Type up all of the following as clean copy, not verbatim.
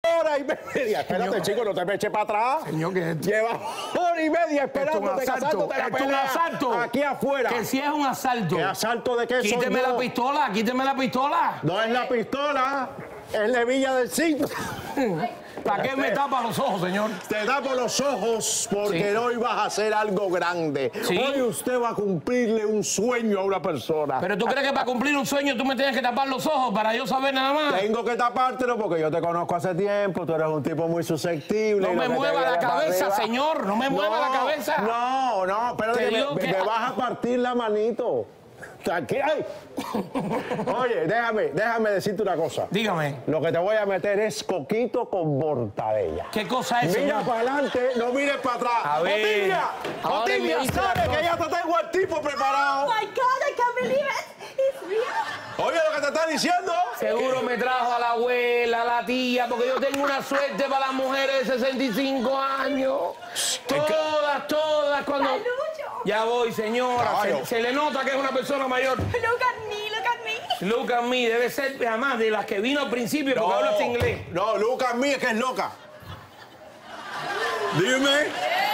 hora y media. Espérate, chico, no te me eches para atrás. Señor, ¿qué es esto? Lleva hora y media esperándote casándote la Esto es un pelea asalto. aquí afuera. Que si es un asalto. ¿Qué asalto de qué? Quíteme la pistola, quíteme la pistola. No es la pistola, es la hebilla del cinto. ¿Para qué me tapa los ojos, señor? Te tapo los ojos porque Sí. hoy vas a hacer algo grande. Sí. Hoy usted va a cumplirle un sueño a una persona. Pero tú crees que para cumplir un sueño tú me tienes que tapar los ojos para yo saber nada más. Tengo que tapártelo porque yo te conozco hace tiempo, tú eres un tipo muy susceptible. No y lo me que te mueva la viene para cabeza, arriba- señor, no me mueva la cabeza. No, espérate, Te que digo me que- vas a partir la manito. Tranquilo. Ay. Oye, déjame decirte una cosa. Dígame, Lo que te voy a meter es coquito con mortadella. ¿qué cosa es, Mira señor? para adelante, no mires para atrás. A ver, Otilia, ahora Otilia, me dice la sabe cosa. que ya te tengo el tipo preparado. Oh my God, I can't believe it. It's real. Oye, lo que te está diciendo. Seguro me trajo a la abuela, a la tía, porque yo tengo una suerte para las mujeres de 65 años. Todas, cuando... Palucho. Ya voy, señora. Caballo. Se le nota que es una persona mayor. Look at me, look at me. Look at me, debe ser, además, de las que vino al principio porque hablas inglés. No, Lucas mía que es loca. Dime.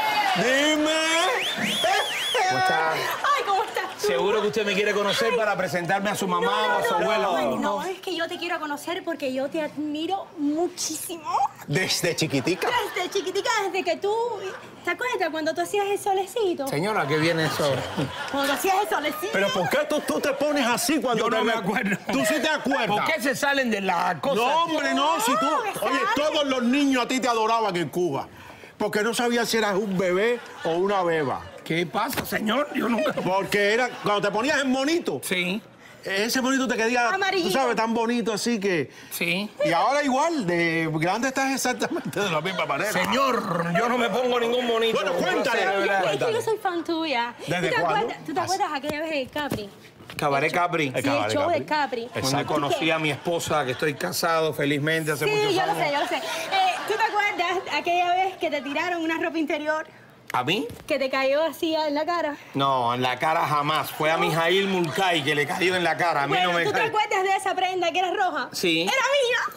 ¿Cómo está? Ay, ¿cómo estás tú? Seguro que usted me quiere conocer para presentarme a su mamá o a su abuela. No, es que yo te quiero conocer porque yo te admiro muchísimo. Desde chiquitica. Desde chiquitica, desde que tú... ¿Te acuerdas cuando tú hacías el solecito? Señora, ¿qué viene eso? Cuando tú hacías el solecito. Pero ¿por qué tú te pones así cuando Yo no te me ve- acuerdo. Tú sí te acuerdas. ¿Por qué se salen de la cosa? No, hombre, no. Si tú... No, Oye, todos los niños a ti te adoraban en Cuba. Porque no sabías si eras un bebé o una beba. ¿Qué pasa, señor? Yo nunca... Porque era... Cuando te ponías en monito, Sí, ese monito te quedaba, tú Amarillito. sabes, tan bonito así que... sí. Y ahora igual, de grande estás exactamente de la misma manera. Señor, yo no me pongo ningún bonito. Bueno, cuéntale. No sé, de verdad. Es que yo soy fan tuya. ¿Desde ¿Tú te cuándo? acuerdas, ¿tú te acuerdas aquella vez de Capri? Cabaret Capri. Sí, el show de Capri. Donde conocí a mi esposa, que estoy casado felizmente hace Sí, muchos yo lo años. sé, yo lo sé. ¿Tú te acuerdas aquella vez que te tiraron una ropa interior ¿A mí? que te cayó así en la cara? No, en la cara jamás. Fue a Mijail Mulcay que le cayó en la cara. A mí Bueno, no me ¿tú te cayó. acuerdas de esa prenda que era roja? Sí. ¡Era mía!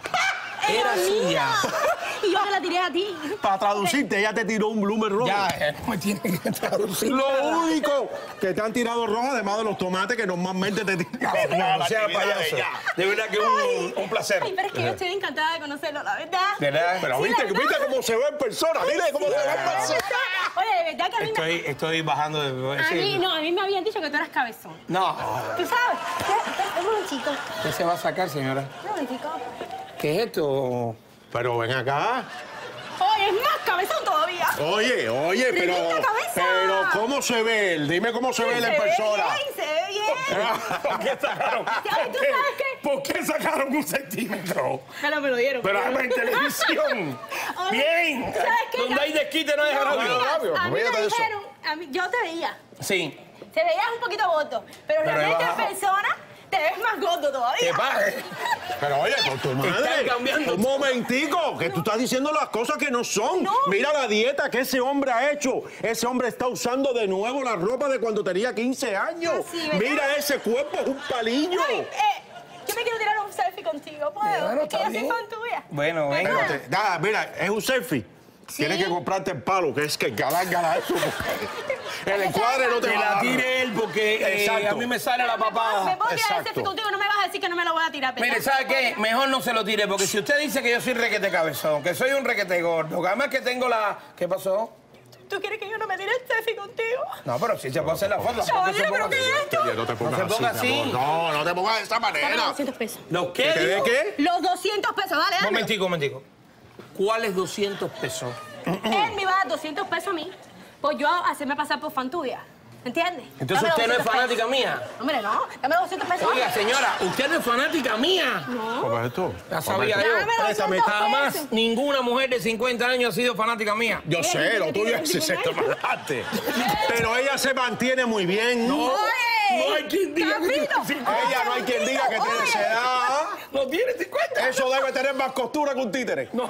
Era suya. Y yo te la tiré a ti. Para traducirte, ella te tiró un bloomer rojo. Ya, no me tiene que traducir. Lo único que te han tirado rojo, además de los tomates que normalmente te tiran. No sea payaso. De verdad que un placer. Ay, pero es que yo estoy encantada de conocerlo, la verdad. ¿Verdad? Pero Sí, viste, la verdad. viste cómo se ve en persona. Dile cómo se ve en persona. Oye, de verdad que a mí me... Estoy bajando de... A mí me habían dicho que tú eras cabezón. No. ¿Tú sabes? Un momentito. ¿Qué se va a sacar, señora? Un momentico. ¿Qué es esto? Pero ven acá. Oye, es más cabezón todavía. Oye, pero... Tremenda cabeza. Pero, ¿cómo se ve él? Dime cómo se ve él en persona. Se ve bien. ¿Por qué sacaron? ¿Tú sabes qué? ¿Por qué sacaron 1 centímetro? Pero me lo dieron. Pero en televisión. Oye, Bien. ¿sabes qué? Donde hay desquite no hay agravio. A mí Fíjate me eso. dijeron, yo te veía. Sí. Te veías un poquito gordo, pero realmente bajado. en persona te ves más gordo ¿Qué todavía. pasa? Pero oye, por tu madre. Están cambiando. Un momentico, que tú estás diciendo las cosas que no son. No. Mira la dieta que ese hombre ha hecho. Ese hombre está usando de nuevo la ropa de cuando tenía 15 años. Ah, sí, ¿verdad? Mira ese cuerpo, es un palillo. Ay, yo me quiero tirar un selfie contigo, ¿puedo? Bueno, Es que está yo soy bien. fan tuya. Bueno, venga. Espérate, mira, es un selfie. Sí. Tienes que comprarte el palo, que es que gana eso. porque El encuadre no te Que va a la dar. tire él porque Exacto. a mí me sale la Me papada. puedo tirar el Exacto. selfie contigo, no me vas a decir que no me lo voy a tirar. ¿verdad? Mire, ¿sabe qué? Mejor no se lo tire, porque si usted dice que yo soy requete cabezón, que soy un requete gordo, que además que tengo la... ¿Qué pasó? ¿Tú quieres que yo no me tire el selfie contigo? No, pero sí se puede hacer la foto. Caballero, ¿pero qué es esto? Oye, no te pongas No se ponga así, mi así. amor. No, no te pongas de esta Dame los manera. 200 pesos. ¿Los qué? ¿Te ve dijo? qué? Los 200 pesos, dale, dale. Momentico. ¿Cuáles 200 pesos? Él me iba a dar 200 pesos a mí por yo hacerme pasar por fan tuya. ¿Entiendes? Entonces Dame usted no es 200 fanática pesos. mía. Hombre, no. Dame los 200 pesos. Oiga, señora, usted no es fanática mía. ¿Cómo es esto? Ya sabía Dame yo. los 200 Jamás pesos. ninguna mujer de 50 años ha sido fanática mía. Yo sé, lo tuyo es se te mataste. Pero ella se mantiene muy bien. No, Oye, no hay quien diga que tiene Cabrito. 50. Ella no hay quien diga que tiene esa edad. No tiene 50. Eso debe tener más costura que un títere. No,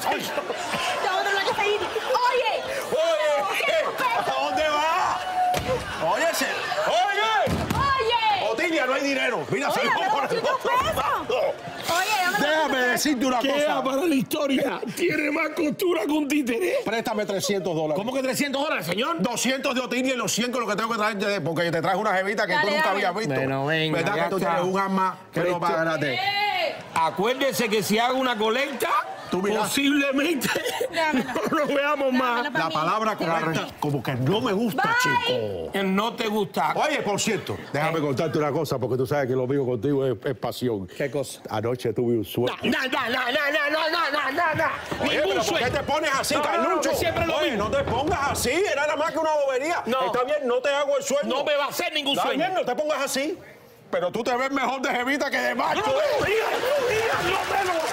Te otro lo que se dice. Oye. Oye, ¿a dónde va? Oye, oye. Oye. Otilia, no hay dinero. Mira, se Oye, lo dame por el 200 otro pesos. lado. Oye, dame los Deja déjame decirte una Queda cosa. para la historia. Tiene más costura que un títere. Préstame $300. ¿Cómo que $300, señor? 200 de Otilia y los 100 con lo que tengo que traer, porque te traes una jevita que Dale, tú nunca dale. habías visto. Bueno, venga, ¿Verdad ya que tú está. tienes un arma que no paga nada? Acuérdese que si hago una colecta, Tú mirás. posiblemente Dámelo. no nos veamos más. Dámelo. La palabra correcta, como que no me gusta, Bye. chico. No te gusta. Oye, por cierto, déjame contarte una cosa, porque tú sabes que lo mío contigo es pasión. ¿Qué cosa? Anoche tuve un sueño. No. Oye, Ningún pero ¿por qué sueño. te pones así, No, Carlucho? que siempre lo Oye, mismo. no te pongas así, era nada más que una bobería. No. Está bien, no te hago el sueño. No me va a hacer ningún Está sueño. bien, no te pongas así. Pero tú te ves mejor de jevita que de macho. No me lo digas, no me lo